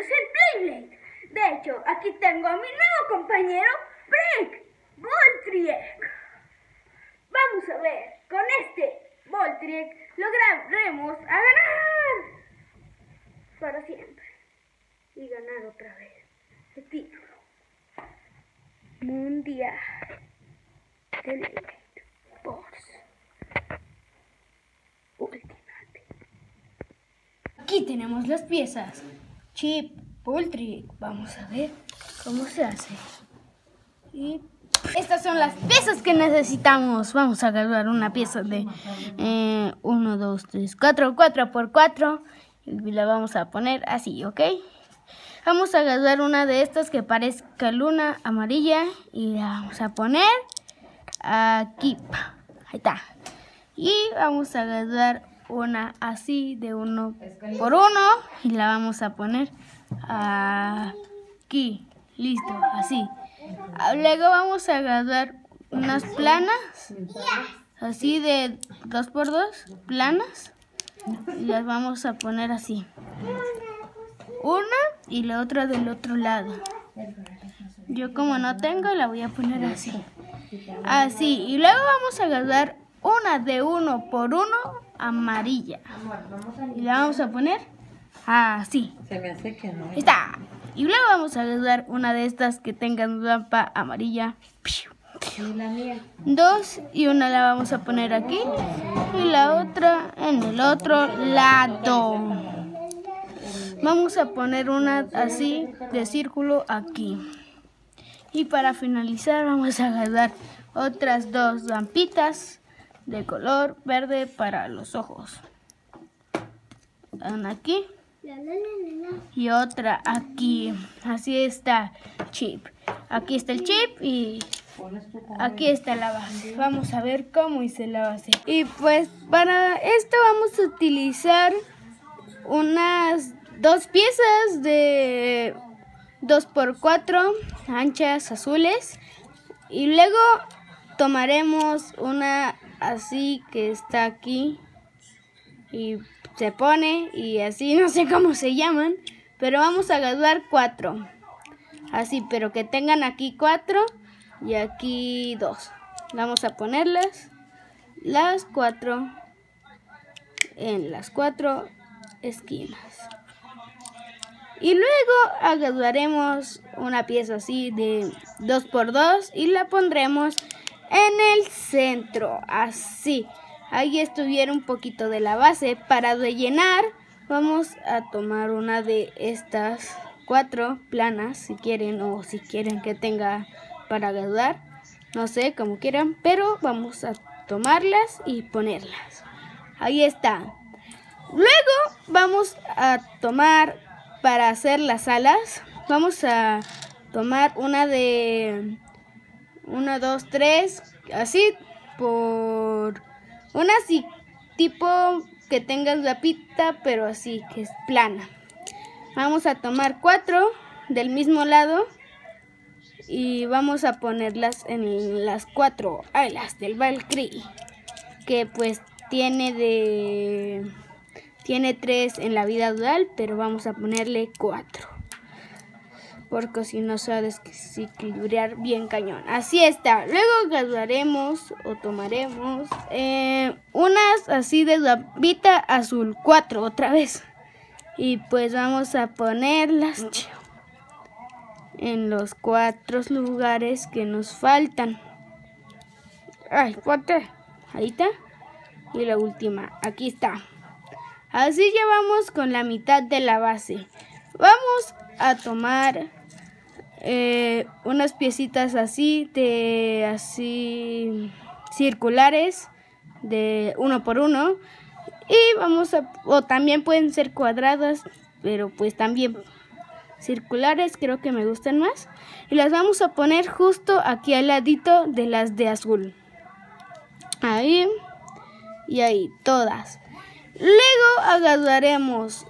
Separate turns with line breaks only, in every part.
hacer Beyblade. De hecho, aquí tengo a mi nuevo compañero, Brick Voltriek. Vamos a ver, con este Voltriek lograremos a ganar para siempre y ganar otra vez el título mundial de Beyblade Force Ultimate. Aquí tenemos las piezas. Chip, Voltriek. Vamos a ver cómo se hace. Y estas son las piezas que necesitamos. Vamos a agarrar una pieza de 1, 2, 3, 4, 4x4 y la vamos a poner así, ¿ok? Vamos a agarrar una de estas que parezca luna amarilla y la vamos a poner aquí. Ahí está. Y vamos a agarrar una así de 1x1 y la vamos a poner aquí. Listo, así. Luego vamos a agarrar unas planas, así de 2x2, planas, y las vamos a poner así. Una y la otra del otro lado. Yo como no tengo, la voy a poner así. Así, y luego vamos a agarrar una de 1x1 amarilla. Y la vamos a poner así.
Se me hace que no.
Está. Y luego vamos a agarrar una de estas que tengan rampa amarilla.
Y la mía.
2 y una la vamos a poner aquí y la otra en el otro lado. Vamos a poner una así de círculo aquí. Y para finalizar vamos a agarrar otras 2 rampitas de color verde para los ojos. Una aquí y otra aquí. Así está Chip. Aquí está el Chip y aquí está la base. Vamos a ver cómo hice la base. Y pues para esto vamos a utilizar unas 2 piezas de 2x4 anchas azules. Y luego tomaremos una así que está aquí y se pone y así, no sé cómo se llaman, pero vamos a agarrar 4 así, pero que tengan aquí 4 y aquí 2. Vamos a ponerlas las 4 en las 4 esquinas y luego agarraremos una pieza así de 2x2 y la pondremos en el centro, así. Ahí estuviera un poquito de la base. Para rellenar vamos a tomar una de estas 4 planas, si quieren, o si quieren que tenga para agarrar, no sé, como quieran, pero vamos a tomarlas y ponerlas. Ahí está. Luego vamos a tomar, para hacer las alas, vamos a tomar una de 1, 2, 3, así por una así, tipo que tenga rapita, pero así, que es plana. Vamos a tomar 4 del mismo lado y vamos a ponerlas en las 4 alas del Valkyrie, que pues tiene 3 en la vida real, pero vamos a ponerle 4. Porque si no se va a desequilibrar bien cañón. Así está. Luego agarraremos o tomaremos unas así de rapita azul. 4 otra vez. Y pues vamos a ponerlas en los 4 lugares que nos faltan. Ay, 4. Ahí está. Y la última. Aquí está. Así llevamos con la mitad de la base. Vamos a tomar unas piecitas así circulares de 1x1 y vamos a, o también pueden ser cuadradas, pero pues también circulares creo que me gustan más, y las vamos a poner justo aquí al ladito de las de azul, ahí y ahí todas. Luego agarraremos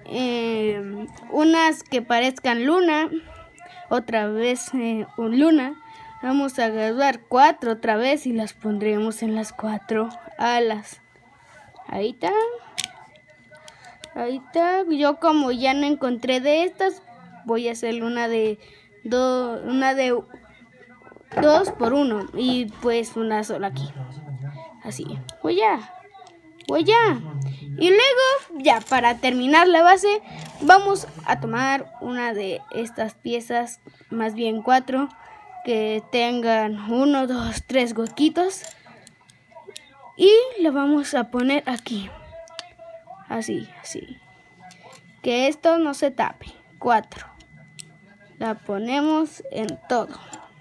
unas que parezcan luna, otra vez luna. Vamos a agarrar 4 otra vez y las pondremos en las 4 alas. Ahí está. Ahí está. Yo como ya no encontré de estas, voy a hacer una de 2 por 1 y pues una sola aquí. Así, voy ya. Y luego, ya para terminar la base, vamos a tomar una de estas piezas, más bien 4, que tengan 1, 2, 3 huequitos. Y la vamos a poner aquí. Así. Que esto no se tape. 4. La ponemos en todo.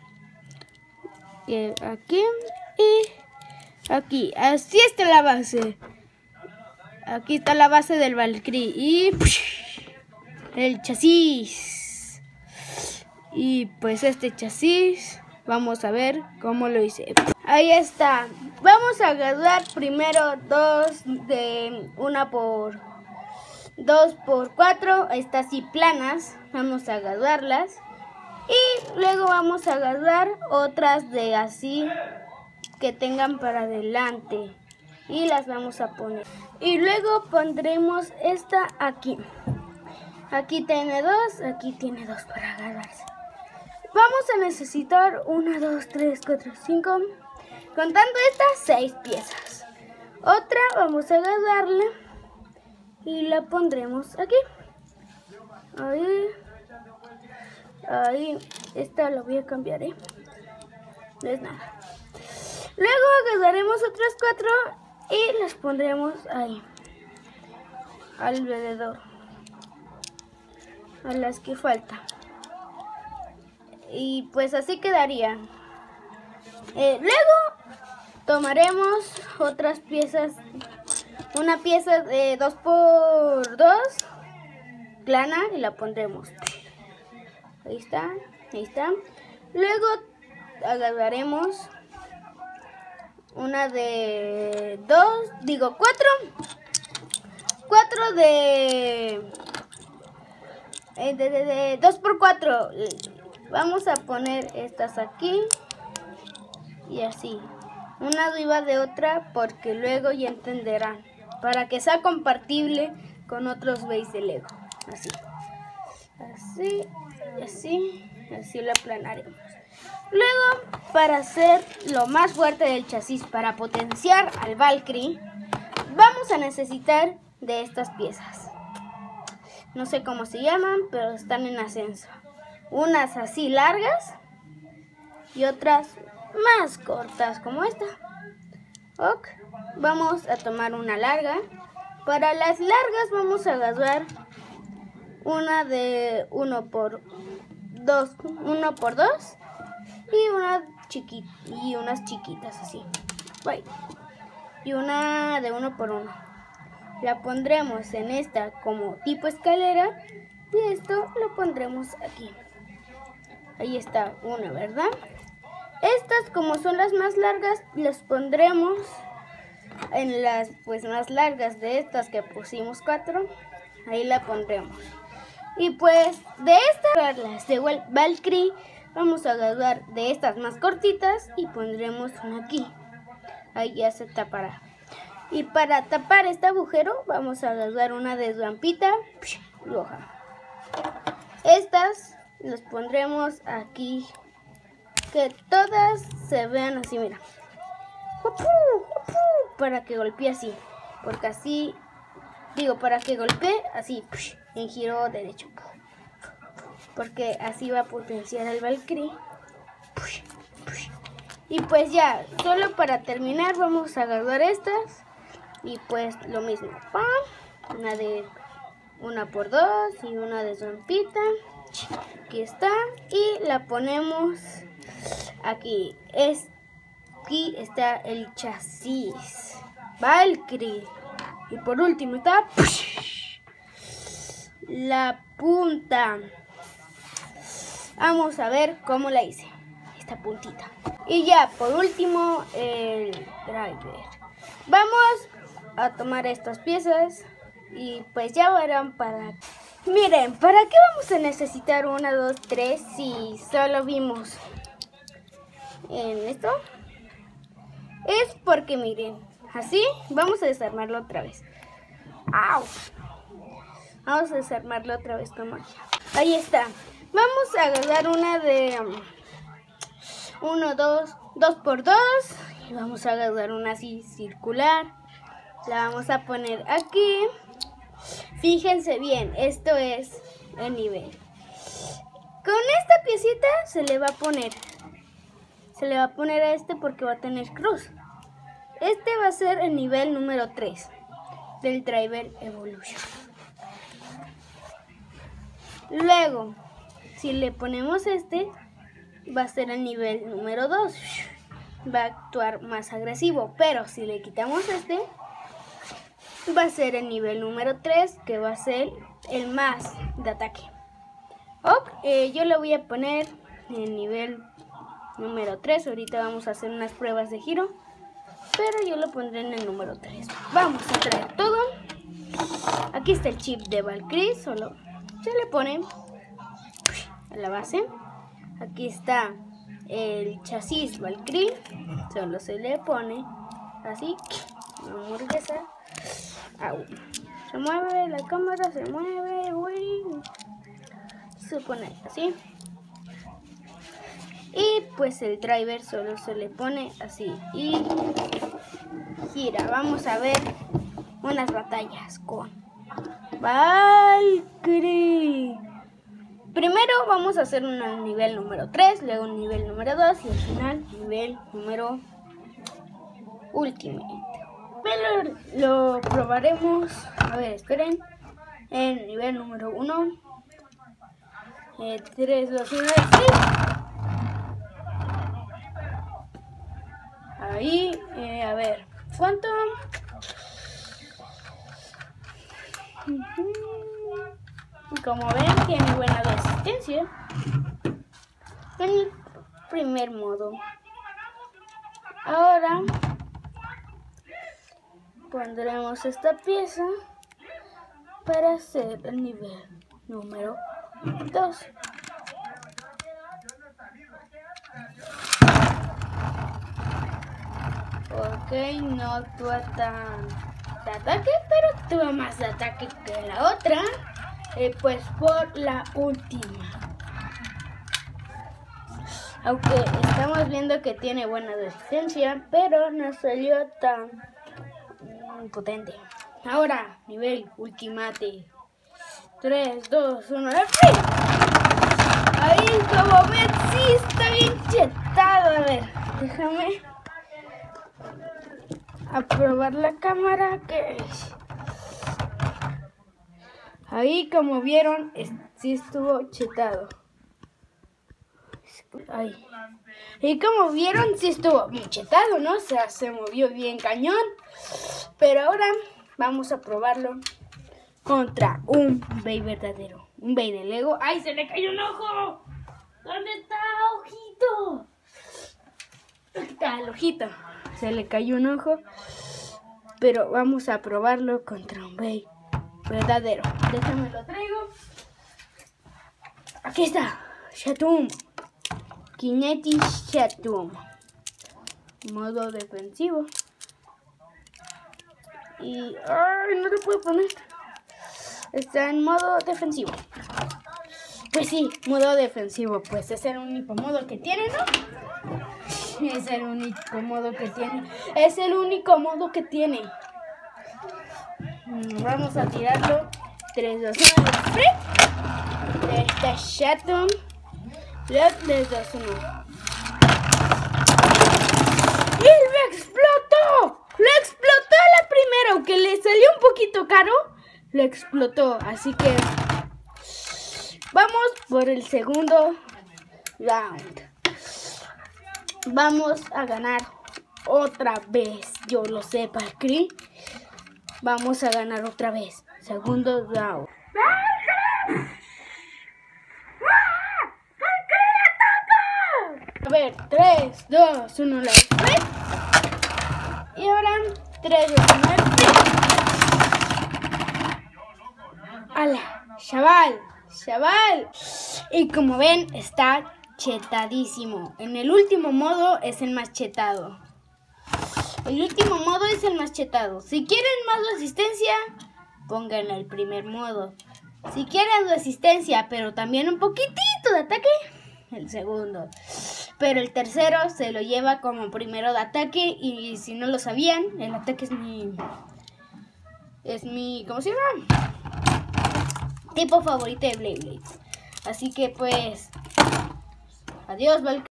Y aquí y aquí. Así está la base. Aquí está la base del Valkyrie. Y el chasis. Y pues este chasis, vamos a ver cómo lo hice. Ahí está. Vamos a agarrar primero 2 de 1 por 2 por 4. Estas así planas. Vamos a agarrarlas. Y luego vamos a agarrar otras de así que tengan para adelante. Y las vamos a poner. Y luego pondremos esta aquí. Aquí tiene 2, aquí tiene 2 para agarrarse. Vamos a necesitar 1, 2, 3, 4, 5. Contando estas 6 piezas. Otra vamos a agarrarla y la pondremos aquí. Ahí. Esta la voy a cambiar, no es nada. Luego agarraremos otras 4 y las pondremos ahí. Alrededor. A las que faltan. Y pues así quedaría. Luego tomaremos otras piezas. Una pieza de 2 por 2 plana y la pondremos. Ahí está. Luego agarraremos una de 4 de 2 por 4. Vamos a poner estas aquí y así, una arriba de otra, porque luego ya entenderán, para que sea compatible con otros bases de Lego. Así lo aplanaremos. Luego, para hacer lo más fuerte del chasis, para potenciar al Valkyrie, vamos a necesitar de estas piezas. No sé cómo se llaman, pero están en ascenso. Unas así largas y otras más cortas como esta. Vamos a tomar una larga. Para las largas vamos a agarrar una de 1 por 2 y unas chiquitas así. Y una de 1 por 1. La pondremos en esta como tipo escalera y esto lo pondremos aquí. Ahí está una, ¿verdad? Estas, como son las más largas, las pondremos en las más largas de estas que pusimos 4. Ahí la pondremos. Y pues de estas de Valkyrie vamos a agarrar de estas más cortitas y pondremos una aquí. Ahí ya se tapará. Y para tapar este agujero vamos a agarrar una de rampita roja. Estas las pondremos aquí, que todas se vean así, mira. Para que golpee así, porque así, para que golpee así, en giro derecho. Porque así va a potenciar al Valkyrie. Y pues ya, solo para terminar vamos a agarrar estas. Y pues lo mismo, una de 1 por 2 y una de rampita. Aquí está. Y la ponemos aquí. Aquí está el chasis Valkyrie. Y por último está la punta. Vamos a ver cómo la hice, esta puntita. Y ya, por último, el driver. Vamos a tomar estas piezas y pues ya verán para... Miren, ¿para qué vamos a necesitar 1, 2, 3 si solo vimos en esto? Es porque miren, así vamos a desarmarlo otra vez. ¡Au! Vamos a desarmarlo otra vez como ya. Ahí está. Vamos a agarrar una de 1, 2, 2 por 2. Y vamos a agarrar una así circular. La vamos a poner aquí. Fíjense bien, esto es el nivel. Con esta piecita se le va a poner. Se le va a poner a este porque va a tener cruz. Este va a ser el nivel número 3 del Driver Evolution. Luego, si le ponemos este, va a ser el nivel número 2. Va a actuar más agresivo. Pero si le quitamos este, va a ser el nivel número 3, que va a ser el más de ataque. Yo le voy a poner el nivel número 3. Ahorita vamos a hacer unas pruebas de giro, pero yo lo pondré en el número 3. Vamos a traer todo. Aquí está el chip de Valkyrie, solo se le pone a la base. Aquí está el chasis Valkyrie, solo se le pone así, una hamburguesa. Se mueve la cámara, se mueve, uy. Se pone así. Y pues el driver solo se le pone así y gira. Vamos a ver unas batallas con Valkyrie. Primero vamos a hacer un nivel número 3, luego un nivel número 2 y al final nivel número Ultimate. Pero lo probaremos. A ver, esperen. En nivel número 1. 3, 2, 1, 3. Ahí, a ver, ¿cuánto? Como ven, tiene buena resistencia. En el primer modo. Ahora pondremos esta pieza para hacer el nivel número 2. Ok, no actúa tan de ataque, pero actúa más de ataque que la otra. Pues por la última. Aunque estamos viendo que tiene buena resistencia, pero no salió tan potente. Ahora, nivel Ultimate. 3, 2, 1, ¡sí! Ahí, como ven, sí está bien chetado. A ver, déjame aprobar la cámara. Que ahí, como vieron, sí estuvo chetado. Ahí. Y como vieron, sí estuvo bien chetado, ¿no? O sea, se movió bien cañón. Pero ahora vamos a probarlo contra un Bey verdadero. Un Bey de Lego. ¡Ay, se le cayó un ojo! ¿Dónde está, ojito? Está el ojito. Se le cayó un ojo. Pero vamos a probarlo contra un Bey verdadero. Déjame lo traigo. Aquí está. Shatum. Kinetic Shatum. Modo defensivo. Y... ¡ay! No lo puedo poner. Está en modo defensivo. Pues sí, modo defensivo. Pues es el único modo que tiene, ¿no? Es el único modo que tiene. Es el único modo que tiene. Vamos a tirarlo. 3, 2, 1. ¡Sprint! Está Shatum. 3, 2, 1. ¡Y lo explotó! ¡Lo explotó la primera! Aunque le salió un poquito caro, lo explotó. Así que vamos por el segundo round. Vamos a ganar otra vez. Yo lo sé, Valkyrie. Vamos a ganar otra vez. Segundo round. A ver, 3, 2, 1, la sprint. Y ahora 3, 2, 1, la sprint. ¡Hala! ¡Chaval! ¡Chaval! Y como ven, está chetadísimo. En el último modo es el más chetado. El último modo es el más chetado. Si quieren más resistencia, pónganle el primer modo. Si quieren resistencia, pero también un poquitito de ataque, el segundo. Pero el tercero se lo lleva como primero de ataque. Y si no lo sabían, el ataque es mi ¿cómo se llama? Tipo favorito de Beyblade. Así que pues, adiós, Valkyrie.